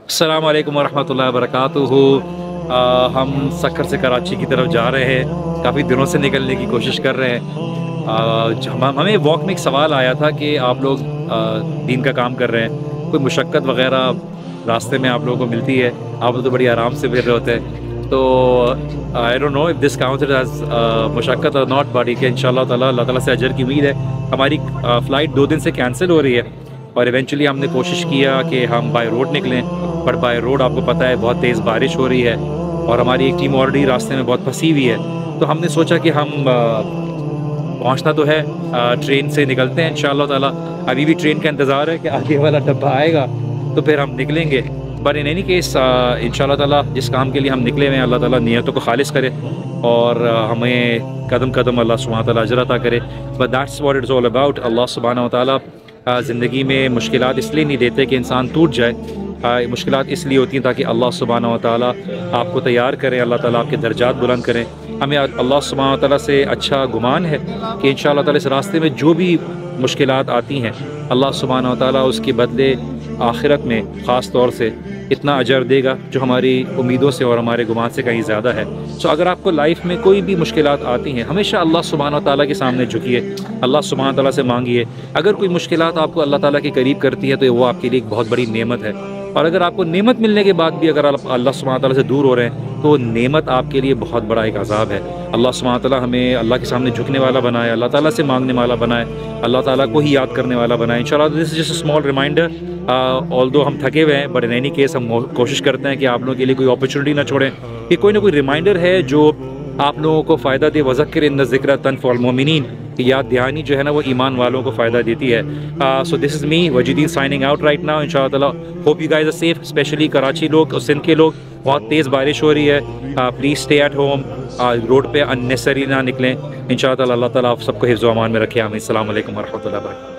अस्सलाम वालेकुम वरहमतुल्लाहि वबरकातुहू। हम सक्खर से कराची की तरफ जा रहे हैं, काफ़ी दिनों से निकलने की कोशिश कर रहे हैं। हमें वॉक में एक सवाल आया था कि आप लोग दीन का काम कर रहे हैं, कोई मुशक्क़त वग़ैरह रास्ते में आप लोगों को मिलती है? आप लोग तो बड़ी आराम से फिर रहे होते हैं, तो I don't know if this counted as मुशक्क़त और नॉट, बट कि इंशाअल्लाह ताला अल्लाह ताला से अजर की उम्मीद है। हमारी फ़्लाइट 2 दिन से कैंसिल हो रही है और इवेंचुअली हमने कोशिश किया कि हम बाय रोड निकलें, बट बाय रोड आपको पता है बहुत तेज़ बारिश हो रही है और हमारी एक टीम ऑलरेडी रास्ते में बहुत फंसी हुई है। तो हमने सोचा कि हम पहुंचना तो है, ट्रेन से निकलते हैं इंशाअल्लाह ताला। अभी भी ट्रेन का इंतज़ार है कि आगे वाला डब्बा आएगा तो फिर हम निकलेंगे। बट इन एनी केस इंशाअल्लाह ताला जिस काम के लिए हम निकले हुए हैं, अल्लाह ताला नियतों को खालिस करे और हमें कदम कदम अल्लाह सुब्हानहू व तआला अजर अता करे। But that's what it's all about. Allah सुब्हानहू व तआला ज़िंदगी में मुश्किलात इसलिए नहीं देते कि इंसान टूट जाए, मुश्किलात इसलिए होती हैं ताकि अल्लाह सुब्हानहू व तआला आपको तैयार करें, अल्लाह ताला आपके दर्जात बुलंद करें। हमें अल्लाह सुब्हानहू व तआला से अच्छा गुमान है कि इंशाअल्लाह ताला इस रास्ते में जो भी मुश्किलात आती हैं, अल्लाह सुब्हानहू व तआला उसके बदले आखिरत में ख़ास तौर से इतना अजर देगा जो हमारी उम्मीदों से और हमारे गुमान से कहीं ज़्यादा है। सो अगर आपको लाइफ में कोई भी मुश्किलात आती हैं, हमेशा अल्लाह सुब्हानहू व तआला के सामने झुकिए, अल्लाह सुब्हानहू व तआला से मांगिए। अगर कोई मुश्किलात आपको अल्लाह ताला के करीब करती है तो वो आपके लिए एक बहुत बड़ी नेमत है, और अगर आपको नेमत मिलने के बाद भी अगर आप अल्लाह सुब्हानहू व तआला से दूर हो रहे हैं तो नेमत आपके लिए बहुत बड़ा एक अज़ाब है। अल्लाह सुब्हानहू व तआला हमें अल्लाह के सामने झुकने वाला बनाए, अल्लाह ताला से मांगने वाला बनाए, अल्लाह ताला को ही याद करने वाला बनाए इंशाअल्लाह। This is just a small reminder. Although हम थके हुए हैं, बट इन एनी केस हम कोशिश करते हैं कि आप लोगों के लिए कोई अपॉर्चुनिटी ना छोड़ें, कि कोई ना कोई रिमाइंडर है जो आप लोगों को फ़ायदा दे। वज़क्किर इन्न ज़िक्रा तनफ़उल मोमिनीन, याद दहानी जो है ना वो ईमान वालों को फ़ायदा देती है। So this is me Wajidin signing out right now. इंशाअल्लाह ताला hope you guys are safe, especially Karachi लोग और सिंध के लोग। बहुत तेज़ बारिश हो रही है, please stay at home, road पे अननेसेसरी ना निकलें। इंशाअल्लाह ताला अल्लाह ताला आप सबको हिफ्ज़ व अमान में रखे। आमीन। अस्सलाम वालेकुम व रहमतुल्लाहि व बरकातहू।